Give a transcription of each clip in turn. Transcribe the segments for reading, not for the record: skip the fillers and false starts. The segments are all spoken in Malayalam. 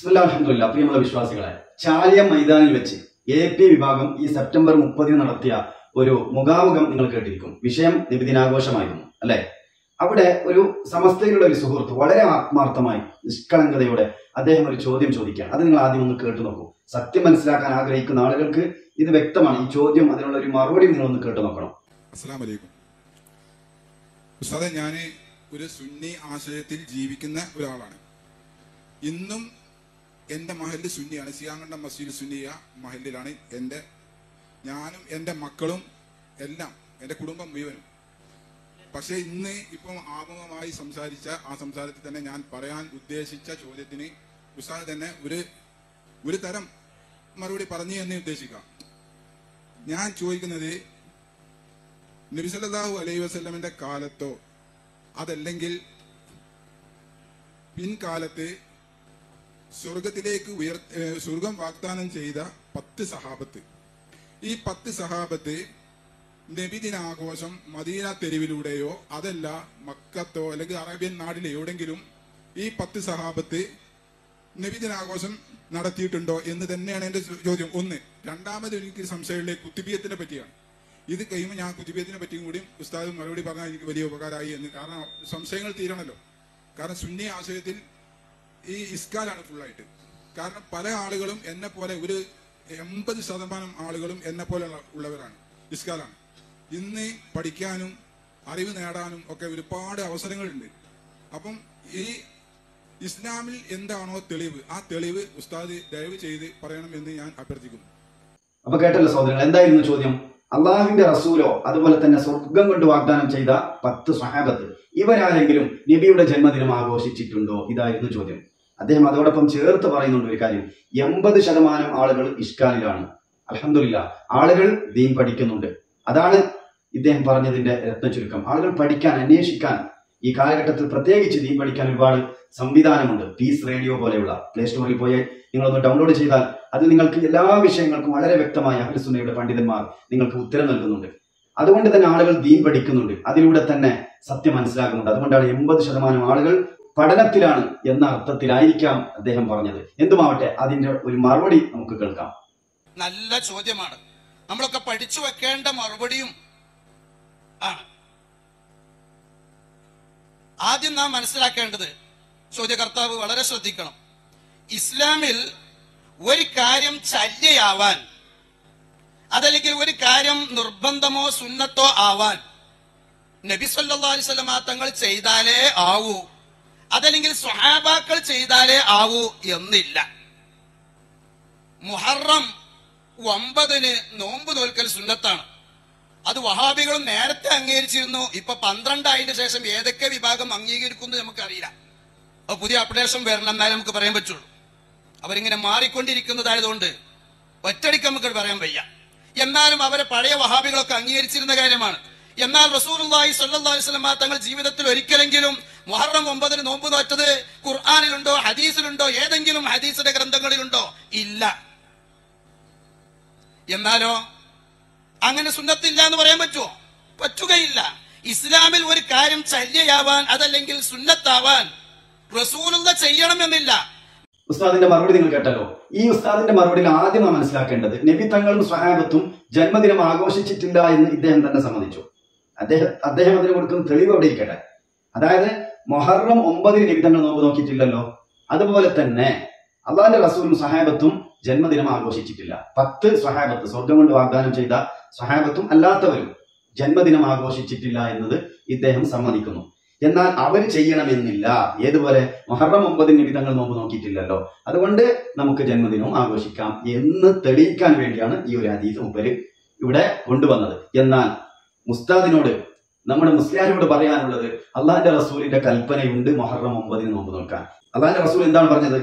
ബിസ്മില്ലാഹിർ റഹ്മാനിർ റഹീം. പ്രിയമുള്ള വിശ്വാസികളെ, ചാലിയം മൈതാനിൽ വെച്ച് AP വിഭാഗം ഈ സെപ്റ്റംബർ 30 നടത്തിയ ഒരു മുഖാമുഖം നിങ്ങൾ കേട്ടിരിക്കും. വിഷയം നബിദിനാഘോഷമായിരുന്നു അല്ലെ? അവിടെ ഒരു സമസ്തയുടെ ഒരു സുഹൃത്ത് വളരെ ആത്മാർത്ഥമായി നിഷ്കളങ്കതയോടെ അദ്ദേഹം ഒരു ചോദ്യം ചോദിക്കുകയാണ്. അത് നിങ്ങൾ ആദ്യം ഒന്ന് കേട്ടു നോക്കൂ. സത്യം മനസ്സിലാക്കാൻ ആഗ്രഹിക്കുന്ന ആളുകൾക്ക് ഇത് വ്യക്തമാണ്. ഈ ചോദ്യം, അതിനുള്ള ഒരു മറുപടി നിങ്ങളൊന്ന് കേട്ടു നോക്കണം. അസ്സലാമു അലൈക്കും ഉസ്താദേ, ഞാൻ ഒരു സുന്നി ആശയത്തിൽ ജീവിക്കുന്ന ഒരാളാണ്. ഇന്നും എൻ്റെ മഹല്ല് സുന്നിയാണ്. സിയാങ്കണ്ടം മസ്ജിദ് സുന്നിയ മഹല്ലിലാണ് ഞാനും എൻ്റെ മക്കളും എല്ലാം, എൻ്റെ കുടുംബം മുഴുവനും. പക്ഷെ ഇന്ന് ഇപ്പം ആമുഖമായി സംസാരിച്ച ആ സംസാരത്തിൽ തന്നെ ഞാൻ പറയാൻ ഉദ്ദേശിച്ച ചോദ്യത്തിന് ഉസ്താദ് തന്നെ ഒരു തരം മറുപടി പറഞ്ഞു എന്ന് ഉദ്ദേശിക്കാം. ഞാൻ ചോദിക്കുന്നത്, നബി സല്ലല്ലാഹു അലൈഹി വസല്ലമിന്റെ കാലത്തോ അതല്ലെങ്കിൽ പിൻകാലത്ത് സ്വർഗം വാഗ്ദാനം ചെയ്ത 10 സഹാബത്ത്, ഈ 10 സഹാബത്ത് നബിദിനാഘോഷം മദീന തെരുവിലൂടെയോ അതല്ല മക്കത്തോ അല്ലെങ്കിൽ അറേബ്യൻ നാട്ടിലെ എവിടെങ്കിലും ഈ 10 സഹാബത്ത് നബിദിനാഘോഷം നടത്തിയിട്ടുണ്ടോ എന്ന് തന്നെയാണ് എന്റെ ചോദ്യം. ഒന്ന്. രണ്ടാമത് എനിക്ക് സംശയമുള്ള കുത്തുബിയത്തിനെ പറ്റിയാണ്. ഇത് കഴിയുമ്പോൾ ഞാൻ കുത്തുബിയത്തിനെ പറ്റിയും കൂടി ഉസ്താദ് മറുപടി പറഞ്ഞാൽ എനിക്ക് വലിയ ഉപകാരമായി എന്ന്. കാരണം സംശയങ്ങൾ തീരണമല്ലോ. കാരണം സുന്നി ആശയത്തിൽ ഈ ഇസ്കാലാണ് ഫുള്ളായിട്ട്. കാരണം പല ആളുകളും എന്നെ പോലെ, ഒരു 80% ആളുകളും എന്നെ പോലെ ഉള്ളവരാണ്, ഇസ്കാലാണ്. ഇന്ന് പഠിക്കാനും അറിവ് നേടാനും ഒക്കെ ഒരുപാട് അവസരങ്ങളുണ്ട്. അപ്പം ഈ ഇസ്ലാമിൽ എന്താണോ തെളിവ്, ആ തെളിവ് ഉസ്താദ് ദയവ് ചെയ്ത് പറയണം എന്ന് ഞാൻ അഭ്യർത്ഥിക്കുന്നു. അപ്പൊ കേട്ടല്ലോ സഹോദരങ്ങൾ, എന്തായിരുന്നു ചോദ്യം? അള്ളാഹുവിന്റെ റസൂലോ അതുപോലെ തന്നെ സ്വർഗം കൊണ്ട് വാഗ്ദാനം ചെയ്ത 10 സ്വഹാബത്ത്, ഇവരാരെങ്കിലും നബിയുടെ ജന്മദിനം ആഘോഷിച്ചിട്ടുണ്ടോ? ഇതായിരുന്നു ചോദ്യം. അദ്ദേഹം അതോടൊപ്പം ചേർത്ത് പറയുന്നുണ്ട് ഒരു കാര്യം, 80% ആളുകൾ ഇഷ്കാലിലാണ്. അൽഹംദുലില്ലാ, ആളുകൾ ദീൻ പഠിക്കുന്നുണ്ട്. അതാണ് ഇദ്ദേഹം പറഞ്ഞതിന്റെ രത്ന ചുരുക്കം. ആളുകൾ പഠിക്കാൻ, അന്വേഷിക്കാൻ, ഈ കാലഘട്ടത്തിൽ പ്രത്യേകിച്ച് ദീൻ പഠിക്കാൻ ഒരുപാട് സംവിധാനമുണ്ട്. പീസ് റേഡിയോ പോലെയുള്ള പ്ലേ സ്റ്റോറിൽ പോയി നിങ്ങളൊന്ന് ഡൗൺലോഡ് ചെയ്താൽ അത് നിങ്ങൾക്ക് എല്ലാ വിഷയങ്ങൾക്കും വളരെ വ്യക്തമായ അഹ്ലുസ് സുന്നയുടെ പണ്ഡിതന്മാർ നിങ്ങൾക്ക് ഉത്തരം നൽകുന്നുണ്ട്. അതുകൊണ്ട് തന്നെ ആളുകൾ ദീൻ പഠിക്കുന്നുണ്ട്, അതിലൂടെ തന്നെ സത്യം മനസ്സിലാകുന്നുണ്ട്. അതുകൊണ്ടാണ് 80% ആളുകൾ പഠനത്തിലാണ് എന്ന അർത്ഥത്തിലായിരിക്കാം അദ്ദേഹം പറഞ്ഞത്. എന്തുമാവട്ടെ, അതിന്റെ ഒരു മറുപടി നമുക്ക് കേൾക്കാം. നല്ല ചോദ്യമാണ്, നമ്മളൊക്കെ പഠിച്ചു വെക്കേണ്ട മറുപടിയും ആണ്. ആദ്യം നാം മനസ്സിലാക്കേണ്ടത്, ചോദ്യകർത്താവ് വളരെ ശ്രദ്ധിക്കണം, ഇസ്ലാമിൽ ഒരു കാര്യം ചര്യയാവാൻ, അതല്ലെങ്കിൽ ഒരു കാര്യം നിർബന്ധമോ സുന്നത്തോ ആവാൻ നബി സല്ലല്ലാഹു അലൈഹി വസല്ലം തങ്ങൾ ചെയ്താലേ ആവൂ, അതല്ലെങ്കിൽ സ്വഹാബാക്കൾ ചെയ്താലേ ആവൂ എന്നില്ല. മുഹറം 9 നോമ്പ് നോൽക്കൽ സുന്നത്താണ്. അത് വഹാബികളും നേരത്തെ അംഗീകരിച്ചിരുന്നു. ഇപ്പൊ 12 ആയതിനു ശേഷം ഏതൊക്കെ വിഭാഗം അംഗീകരിക്കുന്നു നമുക്കറിയില്ല. അപ്പൊ പുതിയ അപ്ഡേഷൻ വരണം, എന്നാലും നമുക്ക് പറയാൻ പറ്റുള്ളൂ. അവരിങ്ങനെ മാറിക്കൊണ്ടിരിക്കുന്നതായതുകൊണ്ട് ഒറ്റടിക്ക് നമുക്ക് പറയാൻ വയ്യ. എന്നാലും അവരെ പഴയ വഹാബികളൊക്കെ അംഗീകരിച്ചിരുന്ന കാര്യമാണ്. എന്നാൽ റസൂലുള്ളാഹി സ്വല്ലല്ലാഹു അലൈഹി വസല്ലം തങ്ങൾ ജീവിതത്തിൽ ഒരിക്കലെങ്കിലും മുഹറം 9 നോമ്പ് നോറ്റത് ഖുർആനിലുണ്ടോ, ഹദീസിലുണ്ടോ, ഏതെങ്കിലും ഹദീസിന്റെ ഗ്രന്ഥങ്ങളിലുണ്ടോ? ഇല്ല. എന്നാലോ അങ്ങനെ സുന്നത്തില്ല എന്ന് പറയാൻ പറ്റുമോ? പറ്റുകയില്ല. ഇസ്ലാമിൽ ഒരു കാര്യം ചര്യയാവാൻ, അതല്ലെങ്കിൽ സുന്നത്താവാൻ റസൂലുള്ള ചെയ്യണമെന്നില്ല. ഉസ്താദിന്റെ മറുപടി നിങ്ങൾ കേട്ടല്ലോ. ഈ ഉസ്താദിന്റെ മറുപടിയിൽ ആദ്യം നാം മനസ്സിലാക്കേണ്ടത്, നബി തങ്ങളും സ്വഹാബത്തും ജന്മദിനം ആഘോഷിച്ചിട്ടില്ല എന്ന് ഇദ്ദേഹം തന്നെ സമ്മതിച്ചു. അദ്ദേഹം അതിന് കൊടുക്കുന്ന തെളിവ് അവിടെ ഇരിക്കട്ടെ. അതായത് മുഹറം 9 നബി തങ്ങൾ നോമ്പ് നോക്കിയിട്ടില്ലല്ലോ. അതുപോലെ തന്നെ അള്ളാഹിന്റെ റസൂലും സ്വഹാബത്തും ജന്മദിനം ആഘോഷിച്ചിട്ടില്ല. 10 സ്വഹാബത്ത്, സ്വർഗം കൊണ്ട് വാഗ്ദാനം ചെയ്ത സ്വഹാബത്തും അല്ലാത്തവരും ജന്മദിനം ആഘോഷിച്ചിട്ടില്ല എന്നത് ഇദ്ദേഹം സമ്മതിക്കുന്നു. എന്നാൽ അവർ ചെയ്യണമെന്നില്ല. ഏതുപോലെ? മുഹറം 9 നബി തങ്ങൾ നോമ്പ് നോക്കിയിട്ടില്ലല്ലോ, അതുകൊണ്ട് നമുക്ക് ജന്മദിനവും ആഘോഷിക്കാം എന്ന് തെളിയിക്കാൻ വേണ്ടിയാണ് ഈ ഒരു ഹദീസ് മുപ്പര് ഇവിടെ കൊണ്ടുവന്നത്. എന്നാൽ മുസ്താദിനോട്, നമ്മുടെ മുസ്ലിയാരോട് പറയാനുള്ളത്, അള്ളാഹിന്റെ റസൂലിന്റെ കൽപ്പനയുണ്ട് മുഹറം 9 നോമ്പ് നോക്കാൻ. അള്ളാഹിന്റെ റസൂൽ എന്താണ് പറഞ്ഞത്?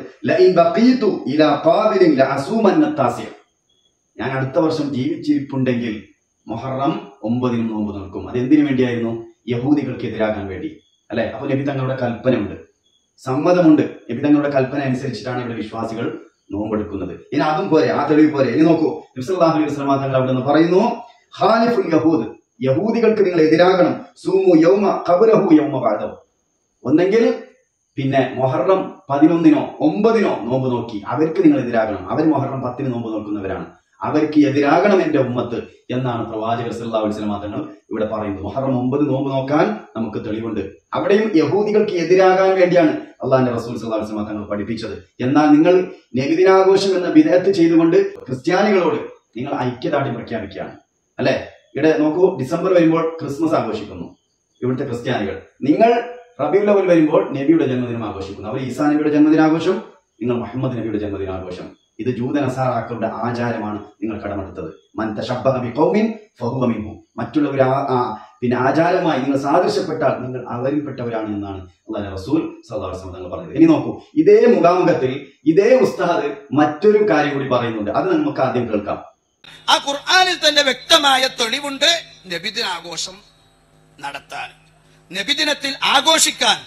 ഞാൻ അടുത്ത വർഷം ജീവിച്ചിരിപ്പുണ്ടെങ്കിൽ മുഹറം 9 നോമ്പ് നോക്കും. അതെന്തിനു വേണ്ടിയായിരുന്നു? യഹൂദികൾക്ക് എതിരാകാൻ വേണ്ടി, അല്ലെ? അപ്പൊ നബി തങ്ങളുടെ കൽപ്പനയുണ്ട്, സമ്മതമുണ്ട്. നബി തങ്ങളുടെ കൽപ്പന അനുസരിച്ചിട്ടാണ് ഇവിടെ വിശ്വാസികൾ നോമ്പെടുക്കുന്നത്. ഇനി അതും പോരെ, ആ തെളിവ് പോരെ. ഇനി നോക്കൂ, നബി സല്ലല്ലാഹു അലൈഹി വസല്ലം തങ്ങൾ അവിടെ നിന്ന് പറയുന്നു, ഖാലിഫുൽ യഹൂദ്, യഹൂദികൾക്ക് നിങ്ങൾ എതിരാകണം. സൂമു യൗമ ഖബ്റഹു യൗമ ബഅദഹു. ഒന്നെങ്കിൽ പിന്നെ മുഹറം 11-നോ 9-നോ നോമ്പ് നോക്കി അവർക്ക് നിങ്ങൾ എതിരാകണം. അവർ മുഹറം 10-ന് നോമ്പ് നോക്കുന്നവരാണ്, അവർക്ക് എതിരാകണം എന്റെ ഉമ്മത്ത് എന്നാണ് പ്രവാചകർ സല്ലല്ലാഹു അലൈഹി വസല്ലം തങ്ങൾ ഇവിടെ പറയുന്നത്. മുഹറം 9 നോമ്പ് നോക്കാൻ നമുക്ക് തെളിവുണ്ട്. അവിടെയും യഹൂദികൾക്ക് എതിരാകാൻ വേണ്ടിയാണ് അള്ളാഹിന്റെ റസൂൽ സല്ലല്ലാഹു അലൈഹി വസല്ലം തങ്ങൾ പഠിപ്പിച്ചത്. എന്നാൽ നിങ്ങൾ നബിദിനാഘോഷം എന്ന ബിദഅത്ത് ചെയ്തുകൊണ്ട് ക്രിസ്ത്യാനികളോട് നിങ്ങൾ ഐക്യദാർഢ്യം പ്രഖ്യാപിക്കുകയാണ് അല്ലെ. ഇവിടെ നോക്കൂ, ഡിസംബർ വരുമ്പോൾ ക്രിസ്മസ് ആഘോഷിക്കുന്നു ഇവിടുത്തെ ക്രിസ്ത്യാനികൾ. നിങ്ങൾ റബീഉൽ അവ്വൽ വരുമ്പോൾ നബിയുടെ ജന്മദിനം ആഘോഷിക്കുന്നു. അവർ ഈസാ നബിയുടെ ജന്മദിനാഘോഷം, നിങ്ങൾ മുഹമ്മദ് നബിയുടെ ജന്മദിനാഘോഷം. ഇത് ജൂത നസാറാക്കളുടെ ആചാരമാണ് നിങ്ങൾ കടമെടുത്തത്. മൻ തശബ്ബഹ ബിഖൗമിൻ ഫഹുവ മിൻഹും. മറ്റുള്ളവർ പിന്നെ ആചാരമായി നിങ്ങൾ സാദൃശ്യപ്പെട്ടാൽ നിങ്ങൾ അവരിൽപ്പെട്ടവരാണ് എന്നാണ് അല്ലാഹുവിന്റെ റസൂൽ സല്ലല്ലാഹു അലൈഹി വസല്ലം തങ്ങൾ പറഞ്ഞത്. ഇനി നോക്കൂ, ഇതേ മുഖാമുഖത്തിൽ ഇതേ ഉസ്താദ് മറ്റൊരു കാര്യം കൂടി പറയുന്നുണ്ട്. അത് നമുക്ക് ആദ്യം കേൾക്കാം. ആ ഖുർആനിൽ തന്നെ വ്യക്തമായ തെളിവുണ്ട് നബിദിനാഘോഷം നടത്താൻ, നബിദിനത്തിൽ ആഘോഷിക്കാൻ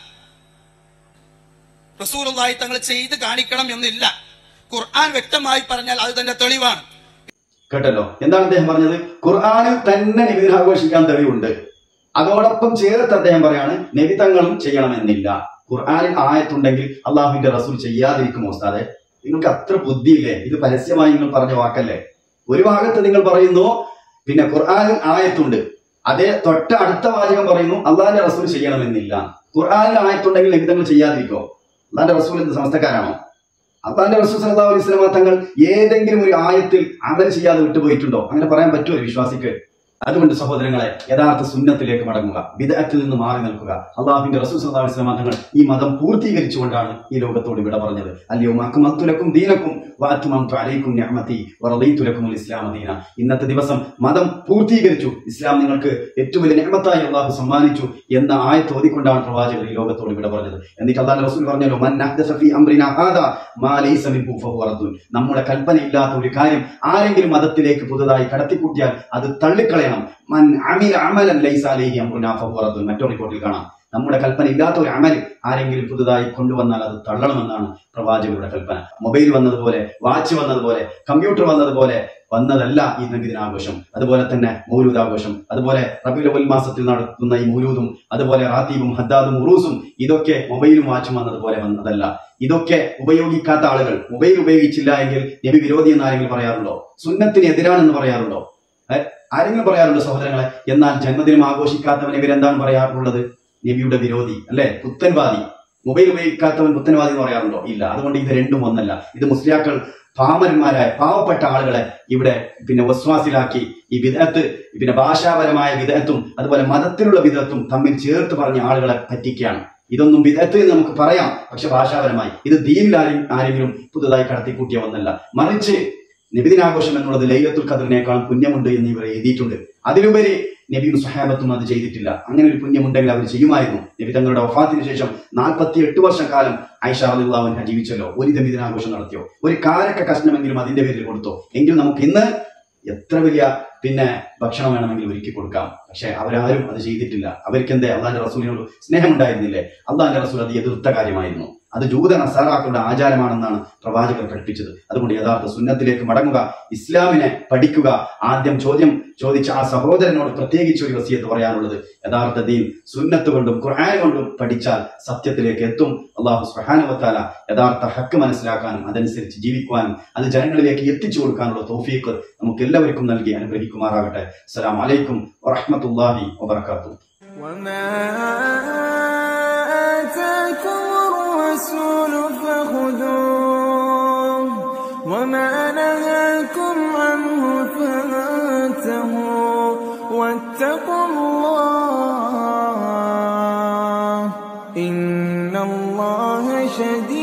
റസൂലുള്ളാഹി തങ്ങൾ ചെയ്ത് കാണിക്കണം എന്നില്ല. ഖുർആൻ വ്യക്തമായി പറഞ്ഞാൽ അത് തന്നെ തെളിവാണ്. കേട്ടല്ലോ, എന്താണ് അദ്ദേഹം പറഞ്ഞത്? ഖുർആനിൽ തന്നെ നബിദിനം ആഘോഷിക്കാൻ തെളിവുണ്ട്. അതോടൊപ്പം ചേർത്ത് അദ്ദേഹം പറയാണ് നബി തങ്ങളും ചെയ്യണമെന്നില്ല. ഖുർആനിൽ ആയത്തുണ്ടെങ്കിൽ അള്ളാഹുവിന്റെ റസൂൽ ചെയ്യാതിരിക്കുമോ ഉസ്താദെ? നിങ്ങൾക്ക് അത്ര ബുദ്ധിയില്ലേ? ഇത് പരസ്യമായി നിങ്ങൾ പറഞ്ഞ വാക്കല്ലേ. ഒരു ഭാഗത്ത് നിങ്ങൾ പറയുന്നു പിന്നെ ഖുർആനിൽ ആയത്തുണ്ട്, അതേ തൊട്ട അടുത്ത വാചകം പറയുന്നു അള്ളാഹിന്റെ റസൂൽ ചെയ്യണമെന്നില്ല. ഖുർആനിൽ ആയത്തുണ്ടെങ്കിൽ നബി തങ്ങൾ ചെയ്യാതിരിക്കോ? അള്ളാഹിന്റെ റസൂൽ എന്ത് സമസ്തക്കാരാണോ? അള്ളാഹിന്റെ റസൂൽ സല്ലല്ലാഹു അലൈഹി വസല്ലം തങ്ങൾ ഏതെങ്കിലും ഒരു ആയത്തിൽ അമൽ ചെയ്യാതെ വിട്ടുപോയിട്ടുണ്ടോ? അങ്ങനെ പറയാൻ പറ്റുമോ ഒരു വിശ്വാസിക്ക്? അതുകൊണ്ട് സഹോദരങ്ങളെ, യഥാർത്ഥ സുന്നത്തിലേക്ക് മടങ്ങുക, ബിദ്അത്തിൽ നിന്ന് മാറി നിൽക്കുക. അള്ളാഹുവിന്റെ റസൂൽ സല്ലല്ലാഹു അലൈഹി വസല്ലം തങ്ങൾ ഈ മതം പൂർത്തീകരിച്ചുകൊണ്ടാണ് ഈ ലോകത്തോട് വിട പറഞ്ഞത്. അൽയൗമ അക്മൽതു ലക്കും ദീനക്കും വഅത്മംതു അലൈക്കും നിഅമതി വറദീതു ലക്കുമുൽ ഇസ്ലാമ ദീന. ഇന്നത്തെ ദിവസം മതം പൂർത്തീകരിച്ചു, ഇസ്ലാം നിങ്ങൾക്ക് ഏറ്റവും വലിയ നിഅമത്തായി അള്ളാഹു സമ്മാനിച്ചു എന്ന ആയത്ത് ഓതിക്കൊണ്ടാണ് പ്രവാചകർ ഈ ലോകത്തോട് വിട പറഞ്ഞത്. എന്നിട്ട് അള്ളാഹുവിന്റെ റസൂൽ പറഞ്ഞല്ലോ, മൻ അഹ്ദസ ഫീ അംറിനാ ഹാദാ മാ ലൈസ മിൻഹു ഫഹുവ റദ്ദുൻ. നമ്മുടെ കൽപ്പനയില്ലാത്ത ഒരു കാര്യം ആരെങ്കിലും മതത്തിലേക്ക് പുതുതായി കടത്തിക്കൂട്ടിയാൽ അത് തള്ളിക്കളയണം. മൻ അമില അമലൻ ലൈസ അലൈഹി അംറുനാ ഫഹുവ റദ്ദുൻ. മറ്റൊരു റിപ്പോർട്ടിൽ കാണാം, നമ്മുടെ കൽപ്പന ഇല്ലാത്ത ഒരു അമൽ ആരെങ്കിലും പുതുതായി കൊണ്ടുവന്നാൽ അത് തള്ളണമെന്നാണ് പ്രവാചകരുടെ കൽപ്പന. മൊബൈൽ വന്നതുപോലെ, വാച്ച് വന്നതുപോലെ, കമ്പ്യൂട്ടർ വന്നതുപോലെ വന്നതല്ല ഈ നബിദിനാഘോഷം. അതുപോലെ തന്നെ മൗലൂദാഘോഷം, അതുപോലെ റബീഉൽ അവ്വൽ മാസത്തിൽ നടത്തുന്ന ഈ മൗലൂദും, അതുപോലെ റാത്തീബും ഹദ്ദാദും ഉറൂസും, ഇതൊക്കെ മൊബൈലും വാച്ചും വന്നതുപോലെ വന്നതല്ല. ഇതൊക്കെ ഉപയോഗിക്കാത്ത ആളുകൾ, മൊബൈൽ ഉപയോഗിച്ചില്ല എങ്കിൽ നബി വിരോധി എന്ന് ആരെങ്കിലും പറയാറുണ്ടോ? സുന്നത്തിന് എതിരാണെന്ന് പറയാറുണ്ടോ? ആരെങ്കിലും പറയാറുണ്ടോ സഹോദരങ്ങളെ? എന്നാൽ ജന്മദിനം ആഘോഷിക്കാത്തവൻ ഇവരെന്താണ് പറയാറുള്ളത്? നബിയുടെ വിരോധി അല്ലെ, പുത്തൻവാദി. മൊബൈൽ ഉപയോഗിക്കാത്തവൻ പുത്തൻവാദി എന്ന് പറയാറുണ്ടോ? ഇല്ല. അതുകൊണ്ട് ഇത് രണ്ടും ഒന്നല്ല. ഇത് മുസ്ലിയാക്കൾ പാമരന്മാരായ പാവപ്പെട്ട ആളുകളെ ഇവിടെ പിന്നെ വസ്വാസിലാക്കി ഈ ബിദ്അത്ത്, പിന്നെ ഭാഷാപരമായ ബിദ്അത്തും അതുപോലെ മതത്തിലുള്ള ബിദ്അത്തും തമ്മിൽ ചേർത്ത് പറഞ്ഞ ആളുകളെ പറ്റിക്കുകയാണ്. ഇതൊന്നും ബിദ്അത്ത് എന്ന് നമുക്ക് പറയാം, പക്ഷെ ഭാഷാപരമായി ഇത് ദീനിൽ ആരെങ്കിലും പുതുതായി കടത്തിക്കൂട്ടിയ ഒന്നല്ല. മറിച്ച് നബിദിനാഘോഷം എന്നുള്ളത് ലൈലത്തുൽ ഖദറിനേക്കാളും പുണ്യമുണ്ട് എന്ന് ഇവർ എഴുതിയിട്ടുണ്ട്. അതിലുപരി നബിയും സ്വഹാബത്തും അത് ചെയ്തിട്ടില്ല. അങ്ങനെ ഒരു പുണ്യമുണ്ടെങ്കിൽ അവർ ചെയ്യുമായിരുന്നു. നബി തങ്ങളുടെ വഫാത്തിന് ശേഷം 48 വർഷക്കാലം ആയിഷ റളിയല്ലാഹു അൻഹ ജീവിച്ചല്ലോ. ഒരു നബിദിനാഘോഷം നടത്തിയോ? ഒരു കാരക്ക കഷ്ണമെങ്കിലും അതിന്റെ പേരിൽ കൊടുത്തോ? എങ്കിൽ നമുക്ക് ഇന്ന് എത്ര വലിയ പിന്നെ ഭക്ഷണം വേണമെങ്കിലും ഒരുക്കി കൊടുക്കാം. പക്ഷെ അവരാരും അത് ചെയ്തിട്ടില്ല. അവർക്ക് എന്തേ അള്ളാഹിന്റെ റസൂലിനോട് സ്നേഹമുണ്ടായിരുന്നില്ലേ? അള്ളാഹിന്റെ റസൂൽ അത് എതിർത്ത കാര്യമായിരുന്നു. അത് ജൂത നസാറാക്കളുടെ ആചാരമാണെന്നാണ് പ്രവാചകർ പഠിപ്പിച്ചത്. അതുകൊണ്ട് യഥാർത്ഥ സുന്നത്തിലേക്ക് മടങ്ങുക, ഇസ്ലാമിനെ പഠിക്കുക. ആദ്യം ചോദ്യം ചോദിച്ച ആ സഹോദരനോട് പ്രത്യേകിച്ച് ഒരു വസിയത്ത് പറയാനുള്ളത്, യഥാർത്ഥ ദീൻ സുന്നത്ത് കൊണ്ടും ഖുർആൻ കൊണ്ടും പഠിച്ചാൽ സത്യത്തിലേക്ക് എത്തും. അല്ലാഹു സുബ്ഹാനഹു വ തആല യഥാർത്ഥ ഹക്ക് മനസ്സിലാക്കാനും അതനുസരിച്ച് ജീവിക്കുവാനും അത് ജനങ്ങളിലേക്ക് എത്തിച്ചു കൊടുക്കാനുള്ള തൗഫീഖ് നമുക്ക് എല്ലാവർക്കും നൽകി അനുഗ്രഹിക്കുമാറാകട്ടെ. അസ്സലാമു അലൈക്കും വറഹ്മത്തുള്ളാഹി വബറകാതുഹു. وما نهاكم عنه فانتهوا واتقوا الله إن الله شديد